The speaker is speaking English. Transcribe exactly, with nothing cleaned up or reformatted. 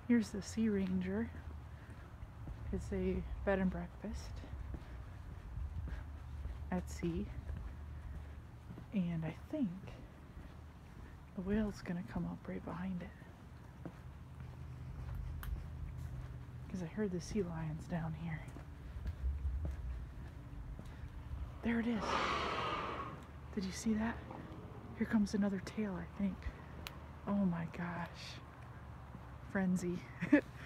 Here's the Sea Ranger. It's a bed and breakfast at sea. And I think the whale's gonna come up right behind it. Because I heard the sea lions down here. There it is. Did you see that? Here comes another tail, I think. Oh my gosh. Frenzy.